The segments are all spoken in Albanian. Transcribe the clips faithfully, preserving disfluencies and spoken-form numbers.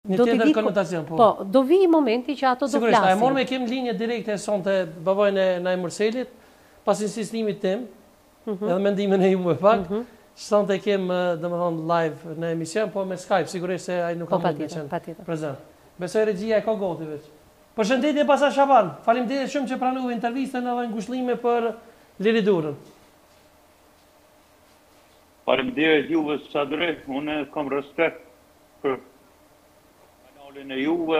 Një tjetër konotacion, po. Po, do vi momenti që ato do flasin. Sigurisht, e morëm e kem linje direkte sonte babajën e Naj Mërselit, pas insistimit tim, edhe mendimin e juve pak, sonte kem, domethënë, live në emision, po me Skype, sigurisht se ai nuk ka mund të qenë prezant. Besoj regjia e ka goti veç. Përshëndetje Pasha Shaban, faleminderit shumë që pranove intervistën edhe ngushëllime për liridurën. Faleminderit juve Sadri, unë kam respekt për kanalin e juve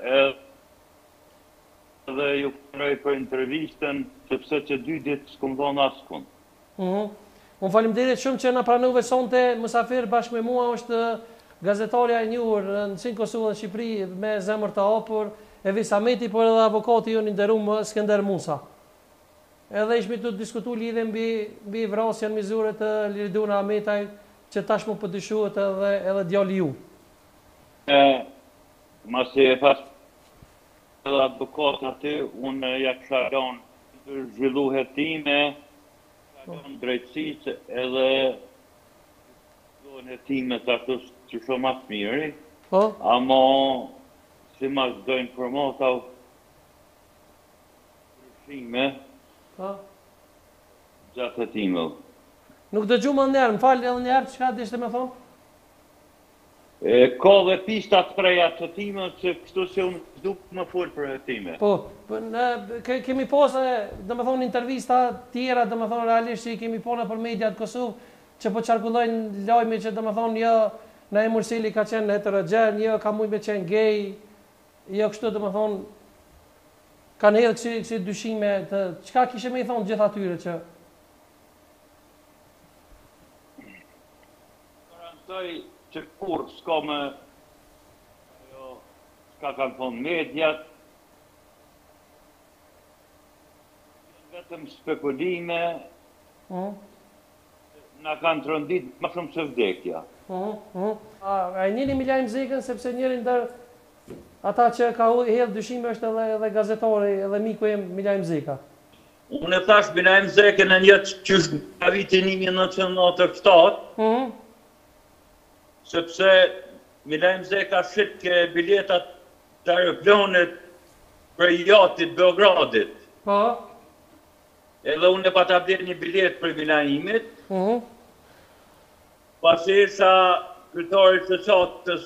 edhe ju falenderoj për intervistën, sepse që dy ditë s'kom thonë askund. Unë faleminderit shumë që na pranove sonte mysafir bashkë me mua, është gazetarja e njohur në Sin Kosovë dhe Shqipëri me zemër të hapur, Evis Ameti, por edhe avokati jonë i nderuar Skënder Musa. Edhe ishmi të diskutu lidhe mbi, mbi vrasjen mizure të Liridun Ahmetaj, që tashmë po dyshohet edhe, edhe djali ju. E, masi e pas edhe advokat aty, unë ja kisha lënë të zhvillu hetime, lënë drejtësisë edhe lënë hetime të ashtu që shumë mas miri, po? Amo si mas do informata përshime, po? Gjatë hetime. Nuk dëgju më njerë, më falë edhe njerë, çka dishte me thonë? E, ka dhe pista të preja të hetime, që kështu se unë duk më full për hetime. Po, ne, ke, kemi posë, dhe me thonë, intervista tjera, dhe me thonë, realisht që i kemi pona për mediat Kosovë, që po qarkullojnë lajmi që dhe me thonë, jo, Naj Mërseli ka qenë heterogen, jo, ka mujt me qenë gay, jo, kështu dhe me thonë, kanë hedhë kësi, kësi dyshime të... Qka kishe me i thonë gjithë atyre që... Garantoj që kur s'ka me... Jo, s'ka kanë thonë mediat... Vetëm spekulime... Uh. Na kanë të rëndit më shumë se vdekja. Uh, uh. A, a e njëri Milajm Zekën, sepse njëri ndër... Ata që ka hedhë dyshime është edhe, edhe gazetari, edhe miku e Milajm Zeka. Unë e thash Milajm Zekën e njëtë që është nga vitin një mijë e nëntëqind e nëntëdhjetë e shtatë, uh. sepse Milajm Zeka shqit ke biletat të aeroplanit për jatit Beogradit. Po. Edhe unë e pa ta bler një bilet për Milajmit, uh. pasi isha kryetari të qatës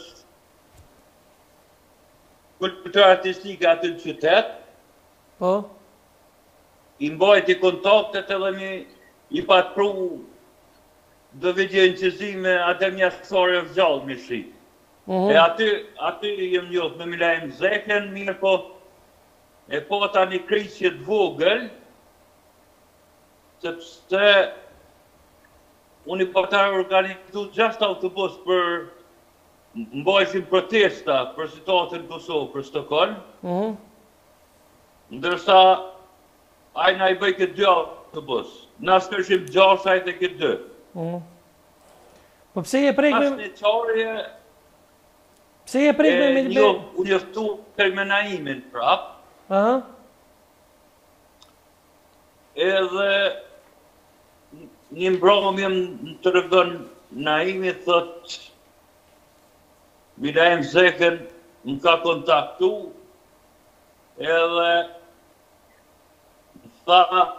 kulturë artistike aty në qytet, po, i mbajti kontaktet edhe mi i patpru do video incizime atë mjastore vgjallë mi shi. uh-huh. E aty, aty jem njohë me Milajm Zekën, mirë po, e po ta një krisje të vogël, sepse unë i po ta organizu gjashtë autobus për mbajshin protesta për situatën Kosovë, për Stockholm, uh-huh. ndërsa ajna i bëj këtë dy autobus. Na s'kërshim gjashtë ajt e këtë dy. Uh-huh. Po pse je prek me... As një qarje... Pse je prek me... E një u njëftu terminaimin prap. Aha. Edhe një mbromë jem të rëgën Naimi thot Milajm Zekën më ka kontaktu edhe më tha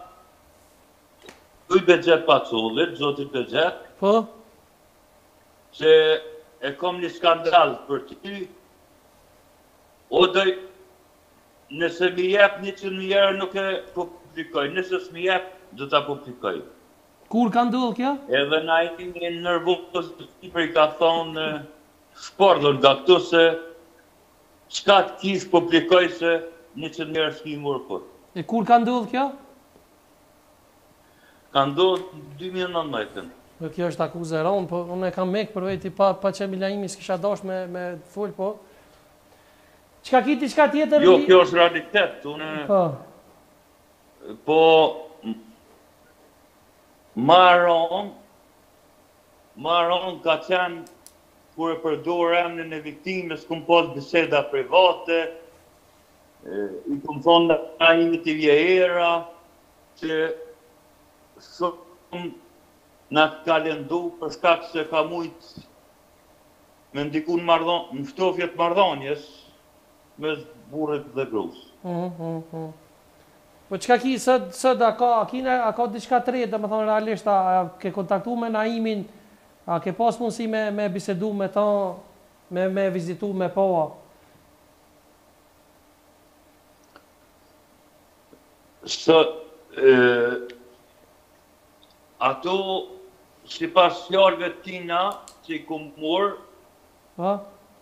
kuj Begjet Pacullit, zotit Begjet, po? që e kom një skandal për ty, o doj, nëse mi jep një që një herë nuk e publikoj, nëse s'mi jep, do ta publikoj. Kur ka ndodhur kjo? Edhe na i një nervoz i për i ka thonë shpordhur nga këtu se qka të kish publikoj se një që njerë s'ki mërë për. E kur ka ndodhur kjo? Ka ndodhur dy mijë e nëntëdhjetë. Po kjo është akuzë e rëndë, po unë e kam mekë për veti pa, pa që Milajmi s'kisha dash me, me full, po... Qka kiti, qka tjetër... Jo, kjo është realitet, unë... Po... Po... Maron... Maron ka qenë kur e përdor emrin e viktimës, kum pas biseda private, i kum thonë nga imi të vjehera, që shumë na ka lëndu për shkak se ka mujt me ndiku në marrëdhon- në ftofje të marrëdhënies mes burrit dhe gruas. Mhm, mhm, mhm. Po çka ki sot sot a ka a kina a ka diçka të re, domethënë realisht a, a ke kontaktuar me Naimin, a ke pas mundësi me me bisedu me ta, me me vizitu me pa? Sot e, ato sipas fjalëve tina që i kum morë, Ha?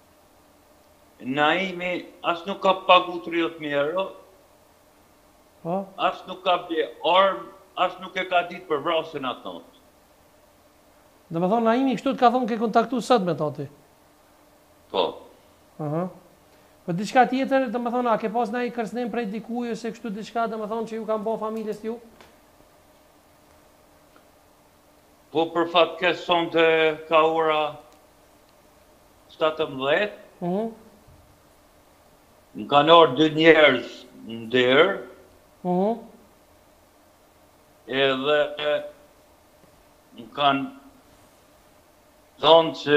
Naimi as nuk ka pagu tridhjetë mijë euro, Ha? as nuk ka bje armë, as nuk e ka ditë për vrasjen atë natë. Domethënë Naimi kështu të ka thonë ke kontaktu sot me ta ti. Po. Aha. Po diçka tjetër, domethënë a ke pas ndaj kërcënim prej dikujt ose kështu diçka domethënë që ju kanë bërë familjes ju? Po për fat keq sonte ka ora shtatëmbëdhjetë, Mhm. më kanë orë dy njerëz në derë, Mhm. edhe më kanë thonë që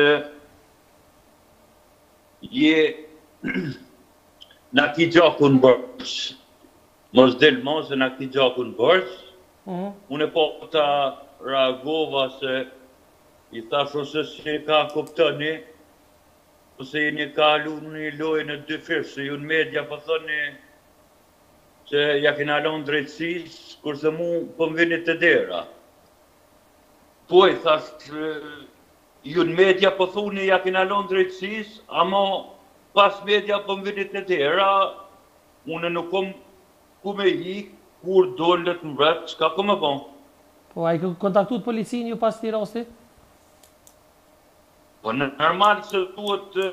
je na ki gjaku në bërës. Mos del mos e na ki gjaku në bërës. Mhm. Unë po ta reagova se i thash ose si ka kuptoni, ose jeni kalu një lojë në dy fish, se ju në media po thoni që ja kena lënë drejtësisë, kurse mu po më vini të dera. Po i thash, ju në media po thoni ja kena lënë drejtësisë, ama pas media po më vini të dera, unë nuk kom ku me hi, kur dollet më vret, çka ku me bon. Po ai ke kontaktuar policinë ju pas këtij rasti? Po në normal se duhet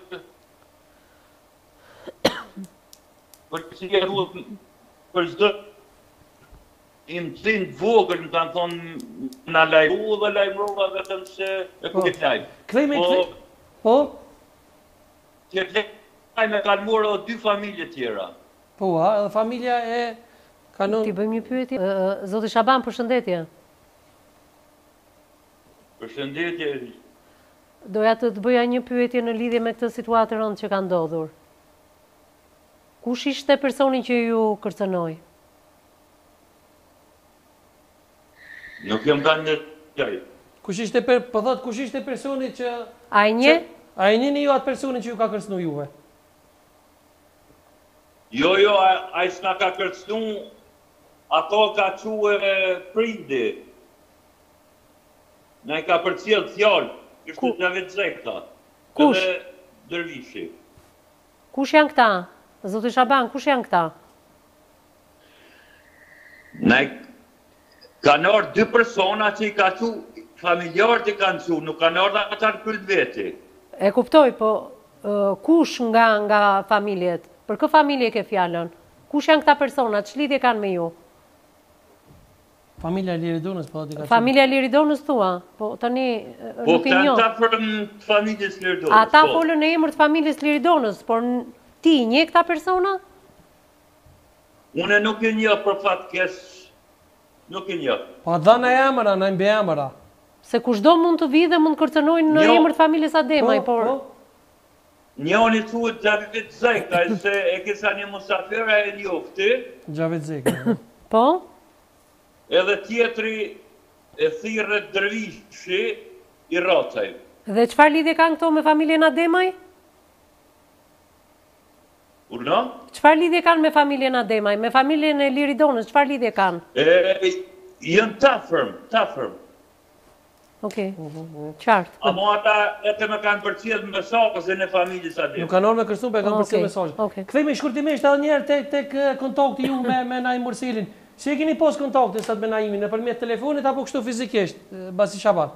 policia duhet për çdo imtin vogël më kanë thonë na lajmu dhe lajmërova vetëm se e ku këtë lajm. Kthejme Po, kthej- Po? këtë lajm e kanë morë edhe dy familje tjera. Po, ha, edhe familja e kanon. Ti bëjmë një pyetje. Ë, Zoti Shaban, përshëndetje. Përshëndetje, Doja të të bëja një pyetje në lidhje me këtë situatë e rëndë që ka ndodhur. Kush ishte personi që ju kërcënoi? nuk jam kanë në qaj. Kush ishte per, po thot kush ishte personi që A e nje? që- A e njeni ju atë personin që ju ka kërcënu juve? Jo, jo, a, a i s'na ka kërcnu, ato ka quë prindi. Na i ka përcjell fjallë, Ku- kështë Xhavet Zekta. Kush? Edhe Dervishi. Kush janë këta? Zoti Shaban, kush janë këta? Na i kanë orë dy persona që i ka quë, familjarët i kanë quë, nuk kanë orë ata në këllë veti. E kuptoj, po ë, kush nga nga familjet? Për kë familje ke fjalën? Kush janë këta persona? Ç'lidhje kanë me ju? Familja e Liridonës po di ka. Familja Liridonës thua? Po tani ë, Po nuk e kanë njoh. ta për të familjes Liridonës. Ata po. folën në emër të familjes Liridonës, por n- ti i nje këta persona? Une nuk e një për fat kes, nuk e një. Po dhëna emra, në mbi emra. Se kushdo mund të vi dhe mund të kërcënojnë në Jo. emër të familjes Ademaj, por po. Njoni thuhet Xhavet Zekta, se e kesa një musafira e njofti, Xhavet Zekta. po? edhe tjetri e thirret Dervishi i Racaj. Dhe çfarë lidhje kanë këto me familjen Ademaj? Urna? Çfarë lidhje kanë me familjen Ademaj? Me familjen e Liridonës, çfarë lidhje kanë? E, jënë tafërm, tafërm. Okej. Qartë. Amo ata e të me kanë përcjell mesazhin e familjes Adem. Nuk kanë orë me kërcënu, po e kanë Okej, përcjell mesazh. okej. Kthehemi shkurtimisht edhe një herë tek tek eh, kontakti ju me me Naim Murselin. Si e keni pas kontaktin sot me Naimin, nëpërmjet telefonit apo kështu fizikisht, eh, basi Shaban?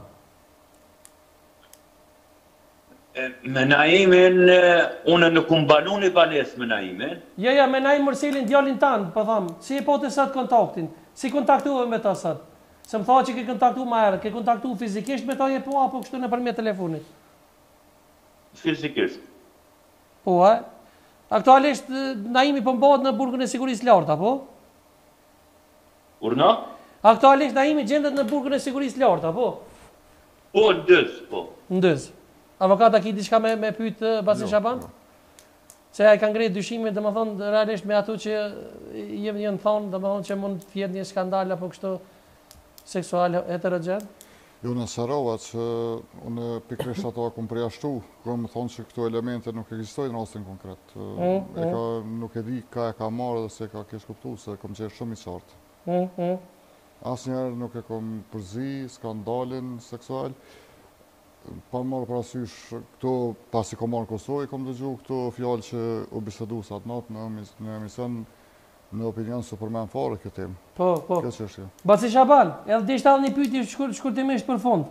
E, Me Naimin, e, unë nuk më banu një banes me Naimin. Ja, ja, me Naim Murselin djalin tan, po tham. Si e pote sot kontaktin? Si kontaktuave me ta sot? Se më tha që ke kontaktu më herët, ke kontaktu fizikisht me ta je po apo kështu nëpërmjet telefonit? Fizikisht. Po, a? Aktualisht eh, Naimi po mbahet në burgun e sigurisë lartë, apo? Urna? Aktualisht Naimi gjendet në burgun e sigurisë lartë, apo? Po, dës, po. Ndës. Avokata ki diçka me, me pyet Basi Shaban? Se ai kanë ngritë dyshime, dhe më thonë, realisht me ato që jem jenë thonë, dhe më thonë që mund të jetë një skandal apo kështu seksual heterogjen? Jo, në Sarova që unë pikrisht ato akum përjashtu, kom thonë që këto elemente nuk ekzistojnë në rastin konkret. Mm, e ka, nuk e di ka e ka marrë dhe se ka kesh kuptu, se kom qenë shumë i qartë. Mm, mm. Asnjëherë nuk e kom përzi skandalin seksual. Pa marrë parasysh këto, pasi kom marrë në Kosovë, kom dëgju këto fjallë që u bisedu sa atë natë në, në emision, në opinion së përmen fare këtë temë. Po, po. Kjo çështje. Basi Shaban, edhe të ishte edhe një pyetje shkur, shkurtimisht për fund.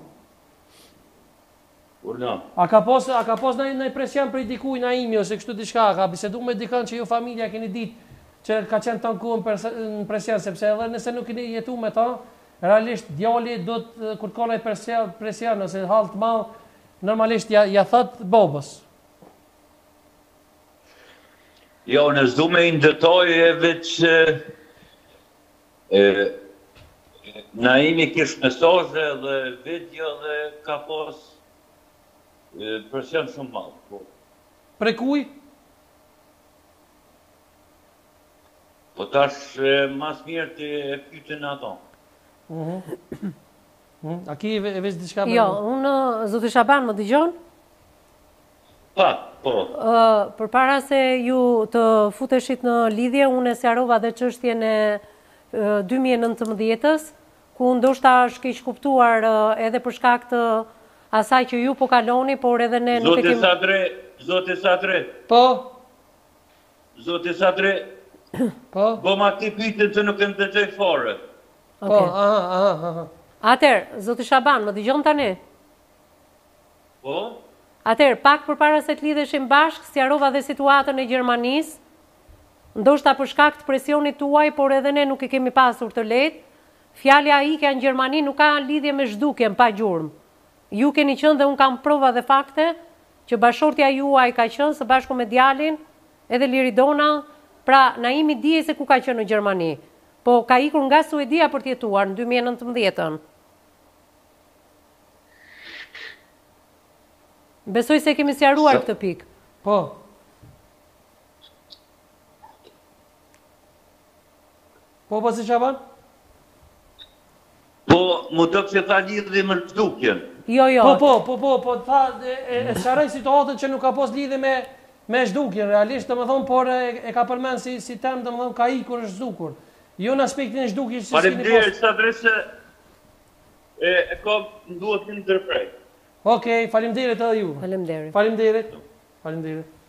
Urna. A ka pos, a ka pos në një presion për i dikuj në imi, ose kështu diçka, ka bisedu me dikën që ju familja keni ditë që ka qenë të nku në presion, sepse edhe nëse nuk keni jetu me ta, realisht djali do të kur ka një presion, presion ose hall të madh, normalisht ja, ja thot babës. Jo, në zdu me i ndëtoj e veç na imi kish mesazhe dhe video dhe ka pos e, presion shumë madh. Po. Pre kuj? Po tash e, mas mirë të e pyetën ato. Mhm. Mm A ki e veç diçka me... Jo, unë, Zoti Shaban, më dëgjon? Pa, po. Uh, për para se ju të futeshit në lidhje, unë e sjarova dhe çështjen e uh, dy mijë e nëntëmbëdhjetës, ku ndoshta është keq kuptuar uh, edhe për shkak të asaj që ju po kaloni, por edhe ne nuk e Zote kemi... Sadre, Zote Sadre, Po, Zote Sadre, po, bo ma ti pyetën që nuk e ndëgjoj fare. po, aha, aha, aha. Atëherë, Zoti Shaban, më dëgjon tani? Po? Atëherë, pak përpara se të lidheshim bashkë, sqarova dhe situatën e Gjermanisë, ndoshta për shkak të presionit tuaj, por edhe ne nuk e kemi pasur të lehtë. Fjalja ikja në Gjermani nuk ka lidhje me zhdukjen pa gjurmë. Ju keni qenë dhe un kam prova dhe fakte që bashortja juaj ka qenë së bashku me djalin, edhe Liridona, pra Naimi dije se ku ka qenë në Gjermani. Po ka ikur nga Suedia për të jetuar në dy mijë e nëntëmbëdhjetën. Besoj se kemi sqaruar këtë pikë. Po. Po, Basi Shaban? Po, mu do që tha lidhje me zhdukjen. Jo, jo. Po, po, po, po, po, tha, e, e, e sqaroj situatën që nuk ka pos lidhje me, me zhdukjen, realisht, dhe më thonë, por e, e ka përmen si, si tem, dhe më thonë, ka ikur është zhdukur. Jo në aspektin e zhdukjes që s'kini Faleminderit, pos... sa adresë e, e kam duhet të ndërprej. Okej, faleminderit edhe ju. Faleminderit. Faleminderit. Faleminderit.